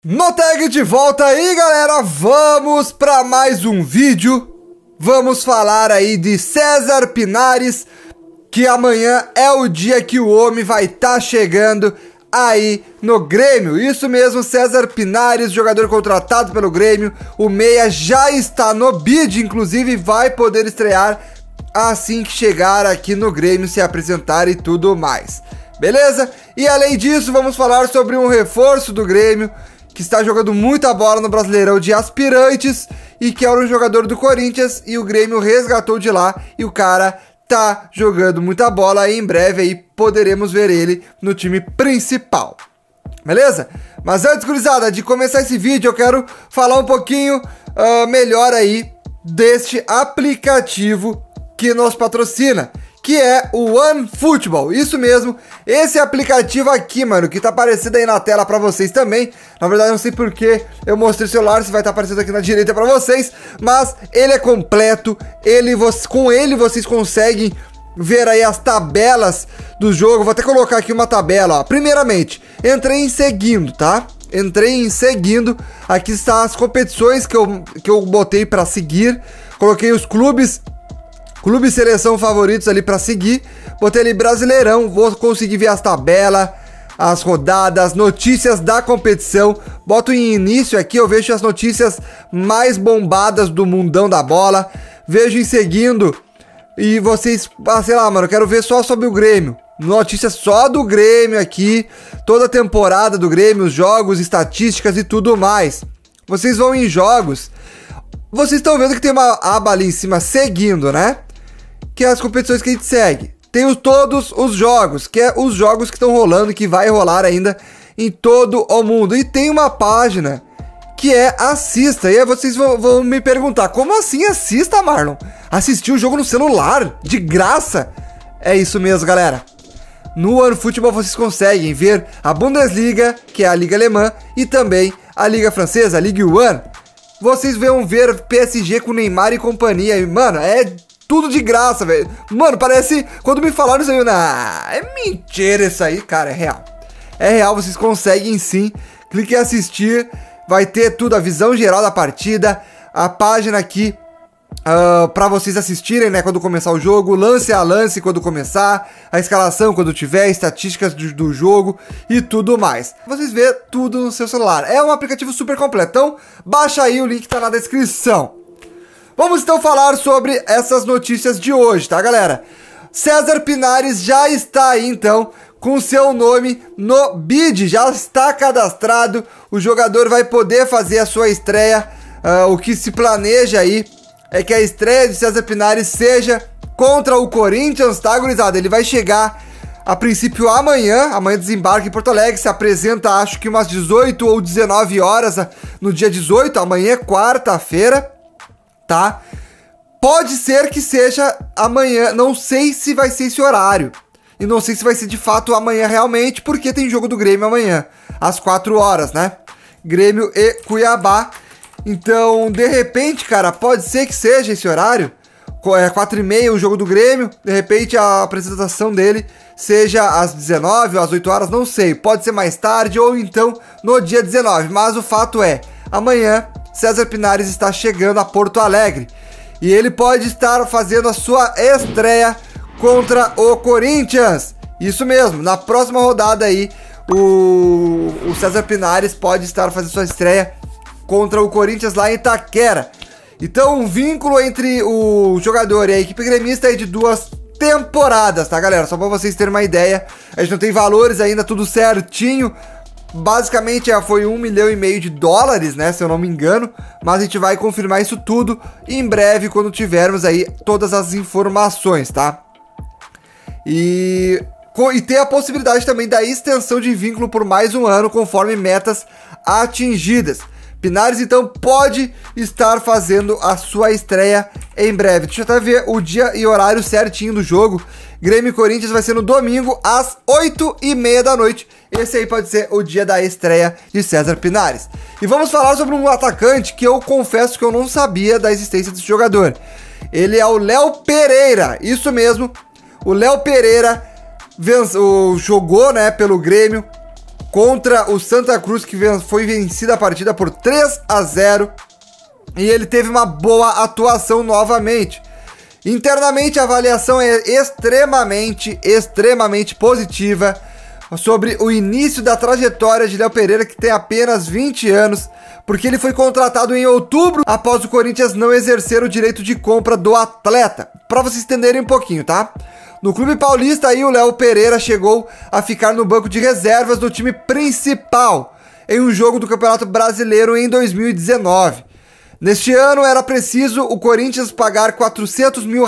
Noteg de volta aí, galera, vamos para mais um vídeo. Vamos falar aí de César Pinares, que amanhã é o dia que o homem vai estar chegando aí no Grêmio. Isso mesmo, César Pinares, jogador contratado pelo Grêmio. O meia já está no bid, inclusive vai poder estrear assim que chegar aqui no Grêmio, se apresentar e tudo mais. Beleza? E além disso, vamos falar sobre um reforço do Grêmio, que está jogando muita bola no Brasileirão de aspirantes e que era um jogador do Corinthians e o Grêmio resgatou de lá e o cara tá jogando muita bola e em breve aí poderemos ver ele no time principal. Beleza? Mas antes, gurizada, de começar esse vídeo eu quero falar um pouquinho melhor aí deste aplicativo que nos patrocina, que é o OneFootball. Isso mesmo, esse aplicativo aqui, mano, que tá aparecendo aí na tela pra vocês também. Na verdade, não sei porque eu mostrei o celular, se vai estar aparecendo aqui na direita pra vocês, mas ele é completo, com ele vocês conseguem ver aí as tabelas do jogo. Vou até colocar aqui uma tabela, ó. Primeiramente, entrei em seguindo, tá? Entrei em seguindo, aqui está as competições que eu botei pra seguir, coloquei os clubes e seleção favoritos ali pra seguir. Botei ali Brasileirão, vou conseguir ver as tabelas, as rodadas, notícias da competição. Boto em início aqui, eu vejo as notícias mais bombadas do mundão da bola. Vejo em seguindo e vocês, sei lá, mano, eu quero ver só sobre o Grêmio. Notícias só do Grêmio aqui, toda a temporada do Grêmio, os jogos, estatísticas e tudo mais. Vocês vão em jogos, vocês estão vendo que tem uma aba ali em cima seguindo, né? Que é as competições que a gente segue. Tem todos os jogos, que é os jogos que estão rolando, que vai rolar ainda em todo o mundo. E tem uma página que é Assista. E aí vocês vão me perguntar, como assim assista, Marlon? Assistir o jogo no celular, de graça? É isso mesmo, galera. No OneFootball vocês conseguem ver a Bundesliga, que é a Liga Alemã, e também a Liga Francesa, a Ligue 1. Vocês vão ver PSG com Neymar e companhia. E, mano, é tudo de graça, velho. Mano, parece... Quando me falaram isso aí, é mentira isso aí, cara, é real. É real, vocês conseguem sim. Clique em assistir, vai ter tudo, a visão geral da partida, a página aqui pra vocês assistirem, né, quando começar o jogo, lance a lance quando começar, a escalação quando tiver, estatísticas do jogo e tudo mais. Vocês vê tudo no seu celular. É um aplicativo super completo, então baixa aí, o link tá na descrição. Vamos então falar sobre essas notícias de hoje, tá, galera? César Pinares já está aí, então, com seu nome no bid, já está cadastrado. O jogador vai poder fazer a sua estreia. O que se planeja aí é que a estreia de César Pinares seja contra o Corinthians, tá, gurizada? Ele vai chegar, a princípio, amanhã desembarca em Porto Alegre, se apresenta, acho que umas 18 ou 19 horas no dia 18, amanhã é quarta-feira, tá? Pode ser que seja amanhã, não sei se vai ser esse horário. E não sei se vai ser de fato amanhã realmente, porque tem jogo do Grêmio amanhã, às 4 horas, né? Grêmio e Cuiabá. Então, de repente, cara, pode ser que seja esse horário. 4h30 o jogo do Grêmio, de repente a apresentação dele seja às 19 ou às 8 horas, não sei. Pode ser mais tarde ou então no dia 19. Mas o fato é, amanhã César Pinares está chegando a Porto Alegre e ele pode estar fazendo a sua estreia contra o Corinthians. Isso mesmo, na próxima rodada aí, o César Pinares pode estar fazendo sua estreia contra o Corinthians lá em Itaquera. Então, um vínculo entre o jogador e a equipe gremista é de 2 temporadas, tá, galera? Só pra vocês terem uma ideia, a gente não tem valores ainda, tudo certinho. Basicamente foi $1,5 milhão, né, se eu não me engano, mas a gente vai confirmar isso tudo em breve quando tivermos aí todas as informações, tá? E tem a possibilidade também da extensão de vínculo por mais um ano conforme metas atingidas. Pinares então pode estar fazendo a sua estreia em breve. Deixa eu até ver o dia e horário certinho do jogo. Grêmio e Corinthians vai ser no domingo às 8h30 da noite. Esse aí pode ser o dia da estreia de César Pinares. E vamos falar sobre um atacante que eu confesso que eu não sabia da existência desse jogador. Ele é o Léo Pereira, isso mesmo. O Léo Pereira jogou, né, pelo Grêmio contra o Santa Cruz, que foi vencida a partida por 3-0. E ele teve uma boa atuação novamente. Internamente, a avaliação é extremamente positiva sobre o início da trajetória de Léo Pereira, que tem apenas 20 anos, porque ele foi contratado em outubro após o Corinthians não exercer o direito de compra do atleta. Para vocês entenderem um pouquinho, tá? No Clube Paulista, aí o Léo Pereira chegou a ficar no banco de reservas do time principal em um jogo do Campeonato Brasileiro em 2019. Neste ano, era preciso o Corinthians pagar R$400 mil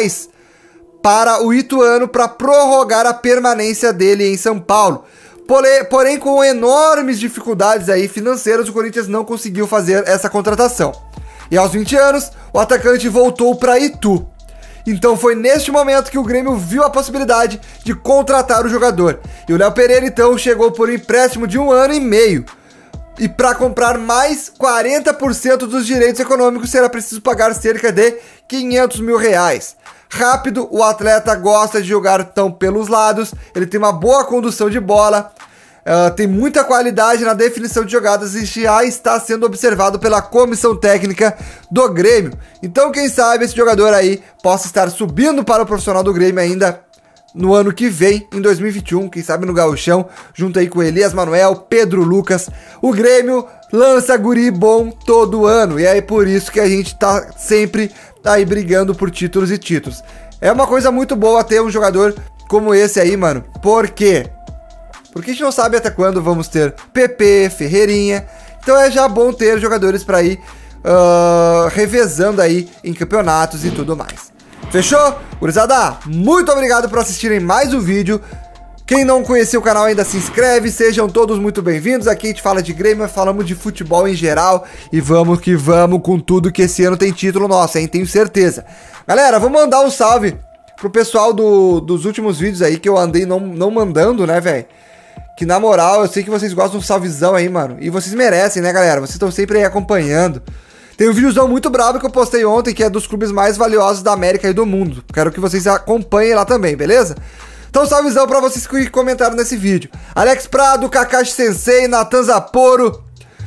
para o Ituano para prorrogar a permanência dele em São Paulo. Porém, com enormes dificuldades aí financeiras, o Corinthians não conseguiu fazer essa contratação. E aos 20 anos, o atacante voltou para Itu. Então foi neste momento que o Grêmio viu a possibilidade de contratar o jogador. E o Léo Pereira, então, chegou por um empréstimo de 1 ano e meio. E para comprar mais 40% dos direitos econômicos, será preciso pagar cerca de R$500 mil. Rápido, o atleta gosta de jogar tão pelos lados, ele tem uma boa condução de bola, tem muita qualidade na definição de jogadas e já está sendo observado pela comissão técnica do Grêmio. Então, quem sabe esse jogador aí possa estar subindo para o profissional do Grêmio ainda no ano que vem, em 2021, quem sabe no Gauchão, junto aí com Elias Manuel, Pedro Lucas. O Grêmio lança guri bom todo ano, e é por isso que a gente tá sempre aí brigando por títulos e títulos. É uma coisa muito boa ter um jogador como esse aí, mano. Por quê? Porque a gente não sabe até quando vamos ter PP, Ferreirinha. Então é já bom ter jogadores para ir revezando aí em campeonatos e tudo mais. Fechou? Gurizada, muito obrigado por assistirem mais um vídeo. Quem não conheceu o canal ainda se inscreve, sejam todos muito bem-vindos. Aqui a gente fala de Grêmio, falamos de futebol em geral e vamos que vamos com tudo que esse ano tem título nosso, hein? Tenho certeza. Galera, vou mandar um salve pro pessoal dos últimos vídeos aí que eu andei não mandando, né, velho? Que na moral, eu sei que vocês gostam de um salvezão aí, mano. E vocês merecem, né, galera? Vocês estão sempre aí acompanhando. Tem um videozão muito brabo que eu postei ontem, que é dos clubes mais valiosos da América e do mundo. Quero que vocês acompanhem lá também, beleza? Então, salvezão pra vocês que comentaram nesse vídeo. Alex Prado, Kakashi Sensei, Natan Zaporo.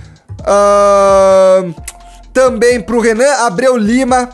Também pro Renan Abreu Lima.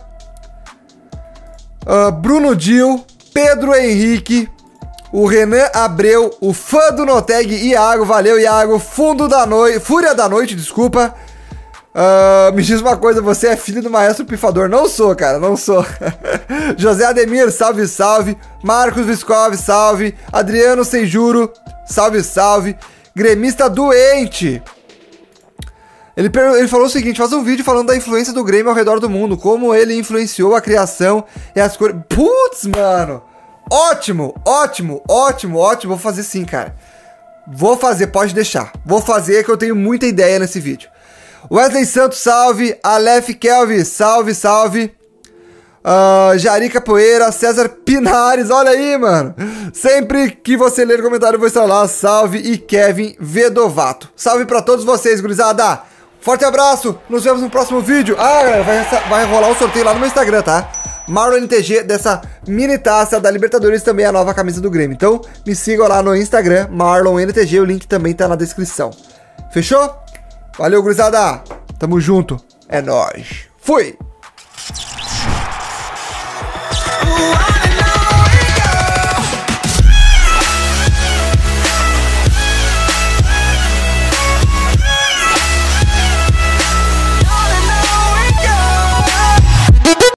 Bruno Dil, Pedro Henrique. O Renan Abreu, o fã do Noteg, Iago. Valeu, Iago. Fúria da Noite, desculpa. Me diz uma coisa, você é filho do maestro pifador? Não sou, cara, não sou. José Ademir, salve, salve. Marcos Viscov, salve. Adriano Seijuro, salve, salve. Gremista doente. Ele falou o seguinte: faz um vídeo falando da influência do Grêmio ao redor do mundo, como ele influenciou a criação e as cores. Putz, mano. Ótimo, ótimo, ótimo, ótimo. Vou fazer sim, cara. Vou fazer, pode deixar. Vou fazer, que eu tenho muita ideia nesse vídeo. Wesley Santos, salve. Aleph Kelvin, salve, salve. Jari Capoeira, César Pinares, olha aí, mano. Sempre que você ler o comentário, eu vou estar lá. Salve. E Kevin Vedovato. Salve pra todos vocês, gurizada. Forte abraço. Nos vemos no próximo vídeo. Galera, vai rolar um sorteio lá no meu Instagram, tá? Marlon NTG, dessa mini taça da Libertadores, também a nova camisa do Grêmio. Então, me sigam lá no Instagram, Marlon NTG. O link também tá na descrição. Fechou? Valeu, gurizada. Tamo junto. É nóis. Fui!